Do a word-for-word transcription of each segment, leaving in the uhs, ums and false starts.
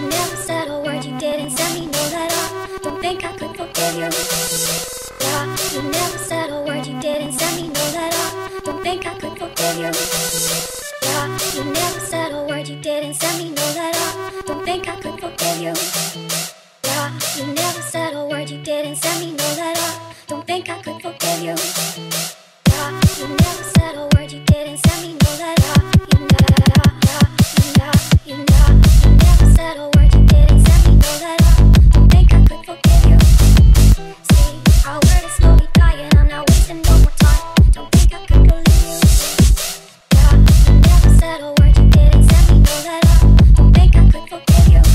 you never said a word, you didn't send me no letter. Don't think I could forgive you. Yeah, you never said a word, you didn't send me no letter. Don't think I could forgive you. Yeah, you never said a word, you didn't send me no letter. Don't think I could forgive you. Yeah, you never said a word, you didn't send me no letter. Don't think I could forgive you. Yeah, you never said a word, you didn't send me no letter. You never, you never, you never, you never said a word, you didn't send me no letter. Don't think I could forgive you. See, our word is slowly dying, I'm not wasting no more time. Don't think I could believe you. Yeah, you never said a word, you didn't send me no letter. Don't think I could forgive you.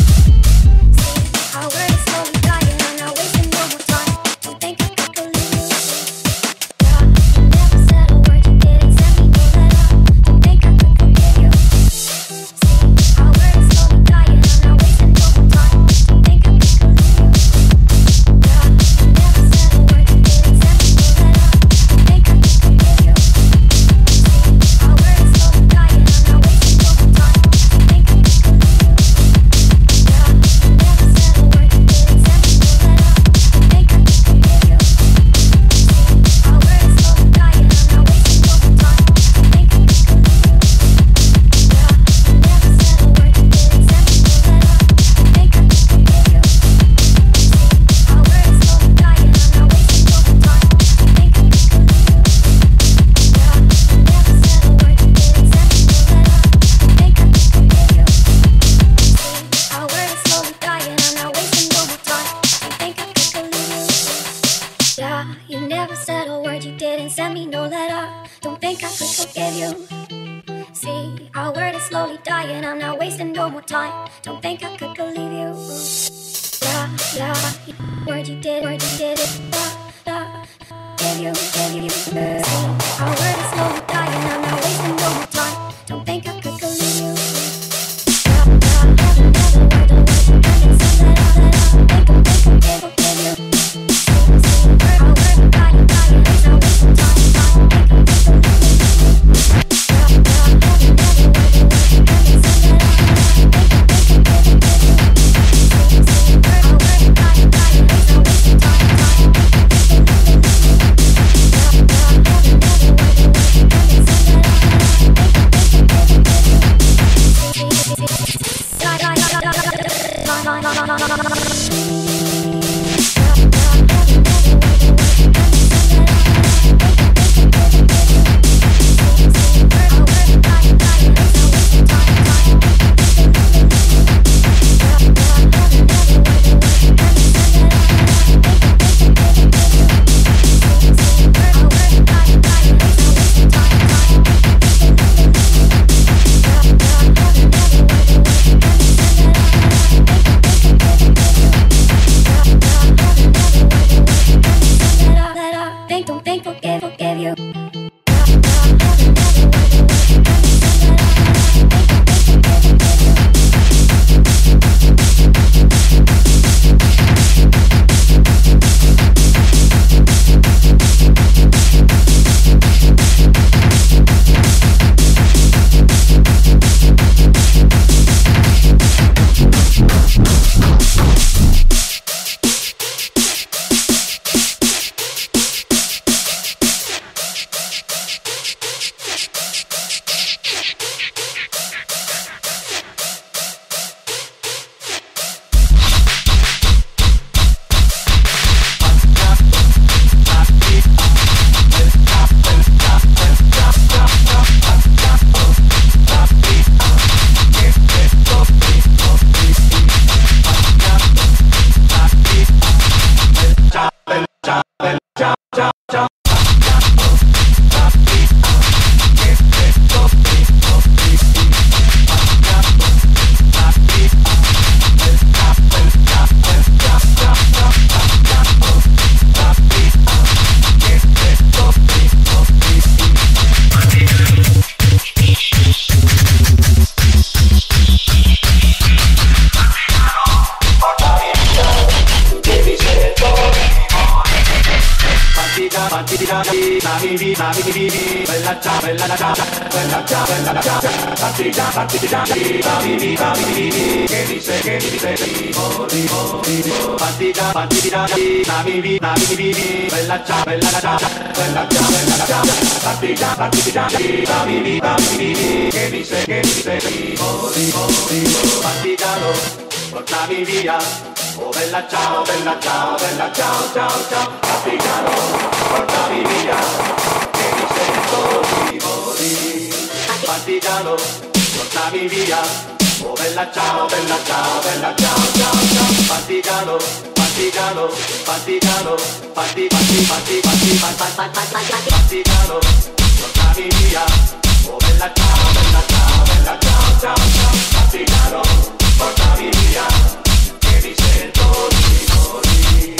See, our word is slowly dying, I'm not wasting no more time. Don't think I could believe you. Yeah, you never said a word, you didn't send me no letter. Don't think I could forgive you. See, our word is slowly dying, I'm not wasting no more time. Don't think I could believe you. Yeah, you never said a word, you didn't send me no letter. Don't think I could forgive you. See, our word is slowly dying, I'm not wasting no more time. Don't think I could believe you. Yeah, you never said a word, you didn't send me no letter. Don't think I could forgive you. See, our word is slowly dying, I'm not wasting no more time. Don't think I could believe you. Yeah, you never said a word, you didn't send me no letter. Don't think I could forgive you. See, our word is slowly dying, I'm not wasting no more time. Don't think I could believe you. Yeah, you never said a word, you didn't send me no letter. Don't think I could forgive you. See, our word is slowly dying, I'm not wasting no more time. Don't think I could believe you. Yeah, you never said a word, you didn't send me no letter. Don't think I could forgive you. See, our word is slowly dying, I'm not wasting no more time. Don't think I could believe you. Yeah, yeah, word you did, word you did it. Yeah, yeah, give you, give you. See, our word is slowly dying, I'm not wasting no more time. Don't think I could believe you. Yeah, yeah, never, never, word, the word you didn't send that, that, that. Think, think, think, forgive you. See, see, word, our word is dying, dying, it's not wasting time, time. Think I could believe you. Yeah, yeah, never, never, word, the word you didn't send that, that, that. Think, think, think, forgive you. See, see, word, our word is dying, dying, it's not wasting time, time. Think I could believe you. Yeah, yeah, never, never, word, the word you didn't send that, that, that. Think, think, think, forgive you. See, see, see, die, die, die, die, die, die, die, die. Think, don't think, forgive, forgive you. Bella ciao, bella ciao, bella ciao, bella ciao, partigiano, partigiano, che dice, che dice, vivo, vivo, vivo. Partigiano, partigiano, la mi vita, la mi vita, bella ciao, bella ciao, bella ciao, bella ciao. Partigiano, partigiano, la mi vita, la mi vita, che dice, che dice, vivo, vivo, vivo. Partigiano, portami via, oh bella ciao, bella ciao, bella ciao, ciao, ciao. Partigiano, portami via, che mi sento di morire. Partigiano, portami via, oh bella ciao, bella ciao, bella ciao, ciao, ciao. Partigiano, partigiano, partigiano, parti, parti, parti, parti, parti, parti, partigiano, portami via, oh bella ciao, bella ciao, bella ciao, ciao, ciao. Partigiano, portami via, che mi sento di morire.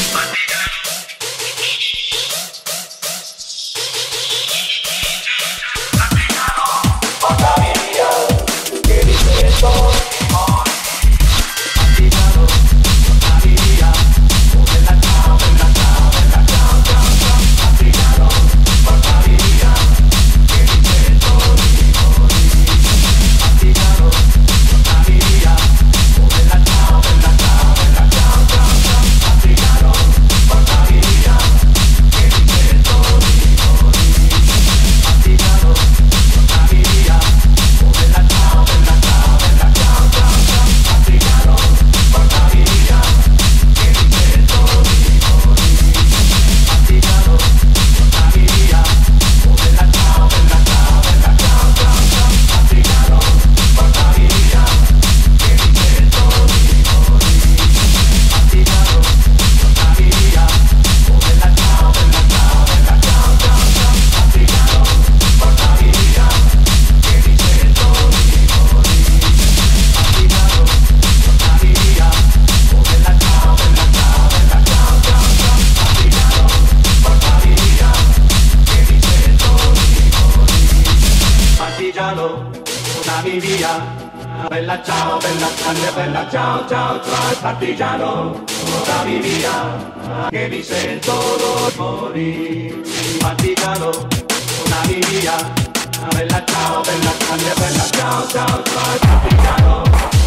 Partigiano, portami via, che mi sento di morire. Partigiano, portami via, oh bella ciao, bella ciao, bella ciao, ciao, ciao. Partigiano, portami via, che mi sento di morire. Partigiano, portami via, oh bella ciao, bella ciao, bella ciao, ciao, ciao. Partigiano, portami via, che mi sento di morire. Partigiano, portami via, oh bella ciao, bella ciao, bella ciao, ciao, ciao. Partigiano, portami via, che mi sento di morire. Partigiano, portami via, oh bella ciao, bella ciao, bella ciao, ciao, ciao. Partigiano, portami via, che mi sento di morire. Partigiano, portami via, oh bella ciao, bella ciao, bella ciao, ciao, ciao. Partigiano, portami via, che mi sento di morire. Partigiano, portami via, oh bella ciao, bella ciao, bella ciao, ciao, ciao. Partigiano, portami via, che mi sento di morire. Partigiano, portami via, bella ciao, bella ciao, bella ciao, ciao, ciao. Partigiano, portami via, che mi sento di morire. Partigiano, portami via, bella ciao, bella ciao, bella ciao, ciao, ciao. Partigiano,